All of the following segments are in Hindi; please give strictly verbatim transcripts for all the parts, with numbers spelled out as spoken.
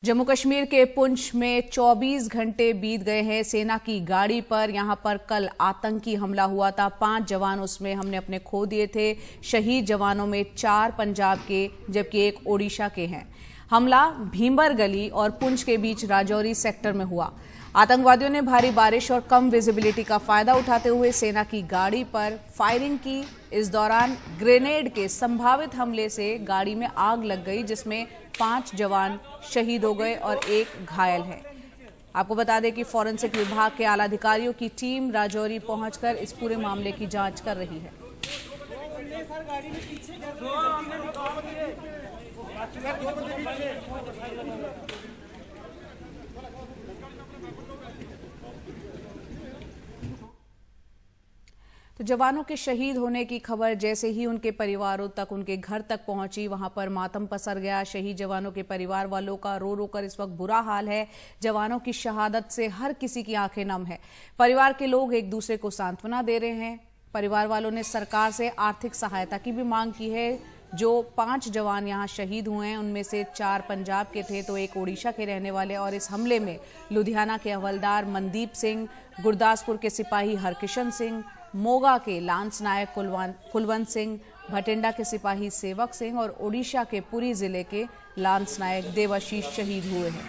जम्मू कश्मीर के पुंछ में चौबीस घंटे बीत गए हैं। सेना की गाड़ी पर यहां पर कल आतंकी हमला हुआ था। पांच जवान उसमें हमने अपने खो दिए थे। शहीद जवानों में चार पंजाब के जबकि एक ओडिशा के हैं। हमला भीमर गली और पुंछ के बीच राजौरी सेक्टर में हुआ। आतंकवादियों ने भारी बारिश और कम विजिबिलिटी का फायदा उठाते हुए सेना की गाड़ी पर फायरिंग की। इस दौरान ग्रेनेड के संभावित हमले से गाड़ी में आग लग गई, जिसमें पांच जवान शहीद हो गए और एक घायल है। आपको बता दें कि फॉरेंसिक विभाग के आला अधिकारियों की टीम राजौरी पहुंचकर इस पूरे मामले की जांच कर रही है। तो जवानों के शहीद होने की खबर जैसे ही उनके परिवारों तक, उनके घर तक पहुंची, वहां पर मातम पसर गया। शहीद जवानों के परिवार वालों का रो रो कर इस वक्त बुरा हाल है। जवानों की शहादत से हर किसी की आंखें नम है। परिवार के लोग एक दूसरे को सांत्वना दे रहे हैं। परिवार वालों ने सरकार से आर्थिक सहायता की भी मांग की है। जो पांच जवान यहां शहीद हुए हैं उनमें से चार पंजाब के थे तो एक ओडिशा के रहने वाले, और इस हमले में लुधियाना के हवलदार मनदीप सिंह, गुरदासपुर के सिपाही हरकिशन सिंह, मोगा के लांस नायक कुलवंत सिंह, भटिंडा के सिपाही सेवक सिंह और ओडिशा के पुरी जिले के लांस नायक देवाशीष शहीद हुए हैं।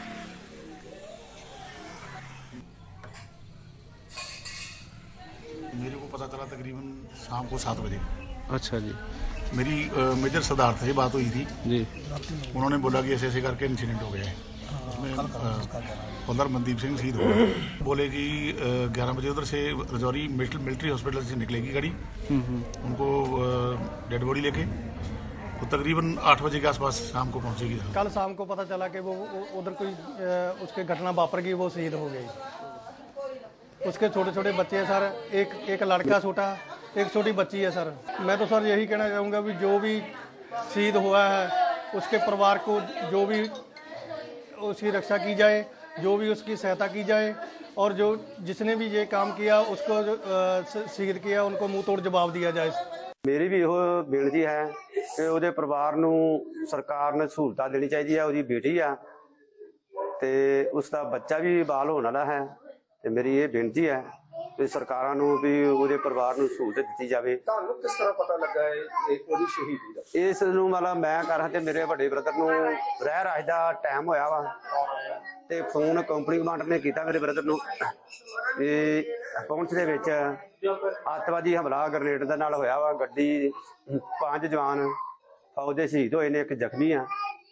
मेरे को पता चला तकरीबन शाम को सात बजे। अच्छा जी। मेरी आ, मेजर सरदार से बात हुई थी जी। उन्होंने बोला कि ऐसे ऐसे करके इंसिडेंट हो गया है। उसमें हवलदार मनदीप सिंह शहीद हो गए। बोले कि ग्यारह बजे उधर से रजौरी मिलिट्री हॉस्पिटल से निकलेगी गाड़ी, उनको डेड बॉडी लेके तो तकरीबन आठ बजे के आसपास शाम को पहुंचेगी। कल शाम को पता चला कि वो उधर कोई उसके घटना वापर गई, वो शहीद हो गई। उसके छोटे छोटे बच्चे हैं सर, एक एक लड़का छोटा, एक छोटी बच्ची है सर। मैं तो सर यही कहना चाहूँगा भी जो भी शहीद हुआ है उसके परिवार को जो भी उसकी रक्षा की जाए, जो भी उसकी सहायता की जाए, और जो जिसने भी ये काम किया उसको शहीद किया उनको मुंह तोड़ जवाब दिया जाए। मेरी भी ਇਹੋ ਬੇਨਤੀ ਹੈ ਕਿ ਉਹਦੇ ਪਰਿਵਾਰ ਨੂੰ ਸਰਕਾਰ ਨੇ ਸਹੂਲਤਾਂ ਦੇਣੀ ਚਾਹੀਦੀ ਹੈ। ਉਹਦੀ ਬੇਟੀ ਆ ਤੇ ਉਸ ਦਾ ਬੱਚਾ ਵੀ ਬਾਲ ਹੋਣ ਵਾਲਾ ਹੈ ਤੇ ਮੇਰੀ ਇਹ ਬੇਨਤੀ ਹੈ ਕਿ ਸਰਕਾਰਾਂ ਨੂੰ ਵੀ ਉਹਦੇ ਪਰਿਵਾਰ ਨੂੰ ਸਹੂਲਤ ਦਿੱਤੀ ਜਾਵੇ। ਤੁਹਾਨੂੰ ਕਿਸ ਤਰ੍ਹਾਂ ਪਤਾ ਲੱਗਾ ਇਹ ਉਹਦੀ ਸ਼ਹੀਦੀ ਦਾ? ਇਸ ਨੂੰ ਮਤਲਬ ਮੈਂ ਕਰਾਂ ਤੇ ਮੇਰੇ ਵੱਡੇ ਬ੍ਰਦਰ ਨੂੰ ਰਹਿ ਰਾਜ ਦਾ ਟਾਈਮ ਹੋਇਆ ਵਾ ਤੇ ਫੋਨ ਕੰਪਨੀ ਕਮਾਂਡਰ ਨੇ ਕੀਤਾ ਮੇਰੇ ਬ੍ਰਦਰ ਨੂੰ ਕਿ ਪਹੁੰਚ ਦੇ ਵਿੱਚ ਅੱਤਵਾਦੀ ਹਮਲਾ ਗ੍ਰਨੇਡ ਦੇ ਨਾਲ ਹੋਇਆ ਵਾ। ਗੱਡੀ ਪੰਜ ਜਵਾਨ ਫੌਜ ਦੇ शहीद ਹੋਏ ਨੇ, ਇੱਕ ਜ਼ਖਮੀ ਆ।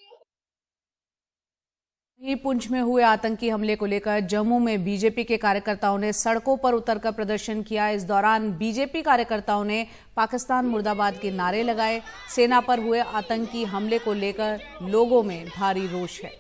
पुंछ में हुए आतंकी हमले को लेकर जम्मू में बीजेपी के कार्यकर्ताओं ने सड़कों पर उतरकर प्रदर्शन किया। इस दौरान बीजेपी कार्यकर्ताओं ने पाकिस्तान मुर्दाबाद के नारे लगाए। सेना पर हुए आतंकी हमले को लेकर लोगों में भारी रोष है।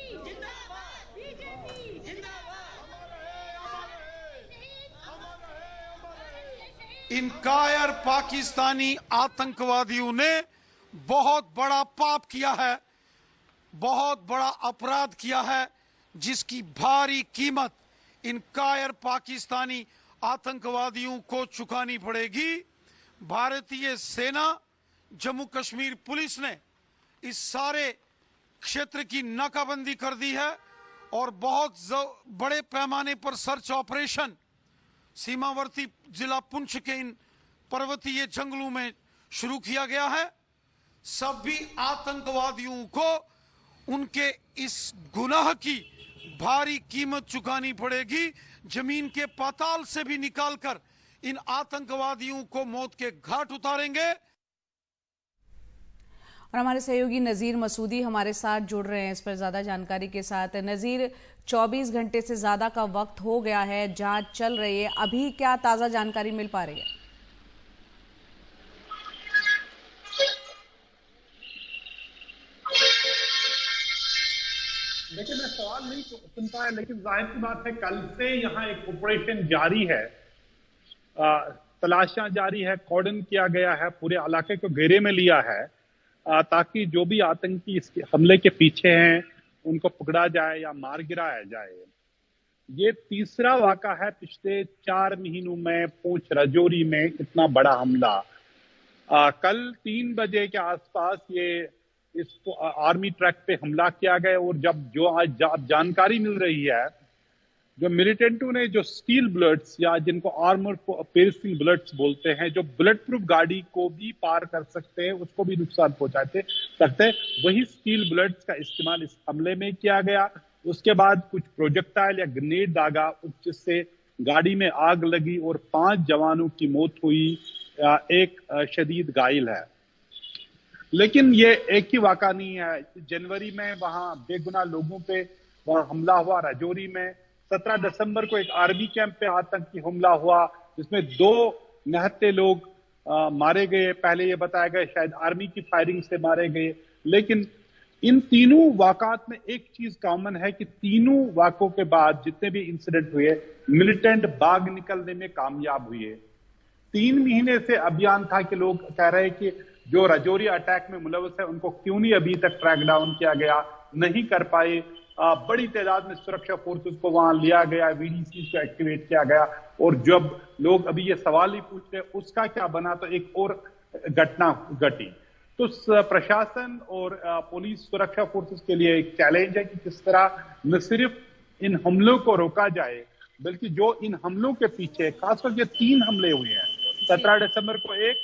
इन कायर पाकिस्तानी आतंकवादियों ने बहुत बड़ा पाप किया है, बहुत बड़ा अपराध किया है, जिसकी भारी कीमत इन कायर पाकिस्तानी आतंकवादियों को चुकानी पड़ेगी। भारतीय सेना, जम्मू कश्मीर पुलिस ने इस सारे क्षेत्र की नाकाबंदी कर दी है और बहुत बड़े पैमाने पर सर्च ऑपरेशन सीमावर्ती जिला पुंछ के इन पर्वतीय जंगलों में शुरू किया गया है। सभी आतंकवादियों को उनके इस गुनाह की भारी कीमत चुकानी पड़ेगी। जमीन के पाताल से भी निकालकर इन आतंकवादियों को मौत के घाट उतारेंगे। और हमारे सहयोगी नजीर मसूदी हमारे साथ जुड़ रहे हैं इस पर ज्यादा जानकारी के साथ। नजीर, चौबीस घंटे से ज्यादा का वक्त हो गया है, जांच चल रही है, अभी क्या ताजा जानकारी मिल पा रही है? देखिए, मैं सवाल नहीं सुनता है, लेकिन जाहिर सी बात है कल से यहाँ एक ऑपरेशन जारी है, तलाशियां जारी है, कॉर्डन किया गया है, पूरे इलाके को घेरे में लिया है आ, ताकि जो भी आतंकी इस हमले के पीछे हैं उनको पकड़ा जाए या मार गिराया जाए। ये तीसरा वाक़ा है पिछले चार महीनों में पुंछ राजौरी में इतना बड़ा हमला। आ, कल तीन बजे के आसपास ये इसको आर्मी ट्रैक पे हमला किया गया। और जब जो आज जा, जानकारी मिल रही है, जो मिलिटेंटों ने जो स्टील बुलेट्स या जिनको आर्मर पेरिसिंग बुलेट्स बोलते हैं, जो बुलेट प्रूफ गाड़ी को भी पार कर सकते हैं, उसको भी नुकसान पहुंचाते सकते हैं, वही स्टील बुलेट्स का इस्तेमाल इस हमले में किया गया। उसके बाद कुछ प्रोजेक्टाइल या ग्रेनेड दागा, जिससे गाड़ी में आग लगी और पांच जवानों की मौत हुई, एक शदीद घायल है। लेकिन ये एक ही वाक़ा नहीं है। जनवरी में वहां बेगुनाह लोगों पे वहां हमला हुआ राजौरी में। सत्रह दिसंबर को एक आर्मी कैंप पे आतंकी हमला हुआ, जिसमें दो निहत्थे लोग आ, मारे गए। पहले ये बताया गया शायद आर्मी की फायरिंग से मारे गए। लेकिन इन तीनों वाक़ात में एक चीज कॉमन है कि तीनों वाक़ों के बाद जितने भी इंसिडेंट हुए, मिलिटेंट भाग निकलने में कामयाब हुए। तीन महीने से अभियान था कि लोग कह रहे हैं कि जो राजौरी अटैक में मुलव्वस है उनको क्यों नहीं अभी तक ट्रैक डाउन किया गया, नहीं कर पाए। आ, बड़ी तादाद में सुरक्षा फोर्सेस को वहां लिया गया, वीडीसी को एक्टिवेट किया गया। और जब लोग अभी ये सवाल ही पूछते हैं उसका क्या बना, तो एक और घटना घटी। तो प्रशासन और पुलिस सुरक्षा फोर्सेस के लिए एक चैलेंज है कि किस तरह न सिर्फ इन हमलों को रोका जाए, बल्कि जो इन हमलों के पीछे, खासकर ये तीन हमले हुए हैं, सत्रह दिसंबर को एक,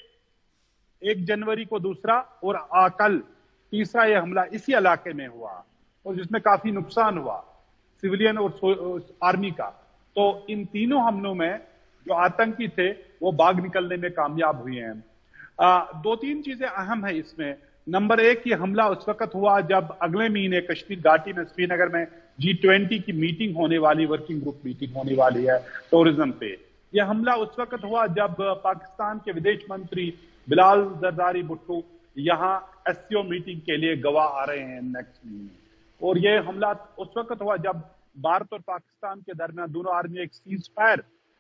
एक जनवरी को दूसरा, और आ, कल तीसरा ये हमला इसी इलाके में हुआ और जिसमें काफी नुकसान हुआ सिविलियन और आर्मी का। तो इन तीनों हमलों में जो आतंकी थे वो भाग निकलने में कामयाब हुए हैं। आ, दो तीन चीजें अहम है इसमें। नंबर एक, ये हमला उस वक्त हुआ जब अगले महीने कश्मीर घाटी में श्रीनगर में जी ट्वेंटी की मीटिंग होने वाली, वर्किंग ग्रुप मीटिंग होने वाली है टूरिज्म पे। यह हमला उस वक्त हुआ जब पाकिस्तान के विदेश मंत्री बिलाल जरदारी भुट्टो यहाँ एससीओ मीटिंग के लिए गोवा आ रहे हैं नेक्स्ट महीने। और यह हमला उस वक्त हुआ जब भारत और पाकिस्तान के दरमियान दोनों आर्मी एक सीज फायर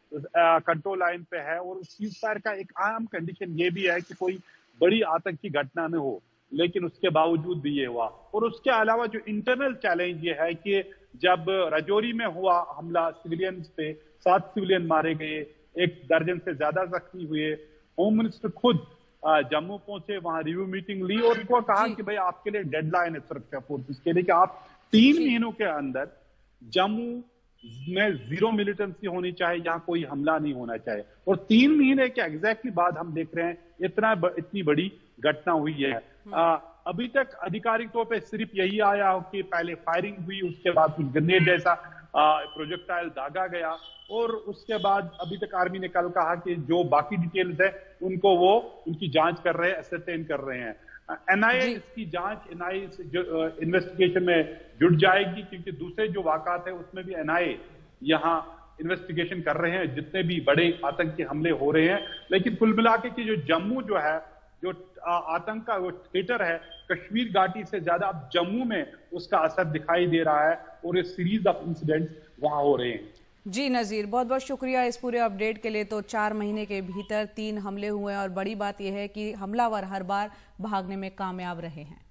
कंट्रोल लाइन पे है। और उस सीज फायर का एक अहम कंडीशन ये भी है कि कोई बड़ी आतंकी घटना न हो, लेकिन उसके बावजूद भी ये हुआ। और उसके अलावा जो इंटरनल चैलेंज ये है कि जब राजौरी में हुआ हमला, सिविलियंस पे सात सिविलियन मारे गए, एक दर्जन से ज्यादा जख्मी हुए। होम मिनिस्टर खुद जम्मू पहुंचे, वहां रिव्यू मीटिंग ली और उनको कहा कि भाई आपके लिए डेडलाइन है सुरक्षा फोर्सेस के लिए कि आप तीन महीनों के अंदर जम्मू में जीरो मिलिटेंसी होनी चाहिए, यहाँ कोई हमला नहीं होना चाहिए। और तीन महीने के एग्जैक्टली बाद हम देख रहे हैं इतना ब, इतनी बड़ी घटना हुई है। आ, अभी तक आधिकारिक तौर पे सिर्फ यही आया हो कि पहले फायरिंग हुई, उसके बाद कुछ ग्रेनेड जैसा प्रोजेक्टाइल दागा गया, और उसके बाद अभी तक आर्मी ने कल कहा कि जो बाकी डिटेल्स है उनको वो उनकी जांच कर रहे हैं, असरटेन कर रहे हैं। एनआईए इसकी जांच, एनआईए जो इन्वेस्टिगेशन में जुट जाएगी, क्योंकि दूसरे जो वाक़ात है उसमें भी एनआईए यहाँ इन्वेस्टिगेशन कर रहे हैं, जितने भी बड़े आतंकी हमले हो रहे हैं। लेकिन कुल मिला के जो जम्मू जो है, जो आतंक का वो थिएटर है, कश्मीर घाटी से ज्यादा अब जम्मू में उसका असर दिखाई दे रहा है और ये सीरीज ऑफ इंसिडेंट्स वहां हो रहे हैं। जी नजीर, बहुत बहुत शुक्रिया इस पूरे अपडेट के लिए। तो चार महीने के भीतर तीन हमले हुए हैं और बड़ी बात यह है कि हमलावर हर बार भागने में कामयाब रहे हैं।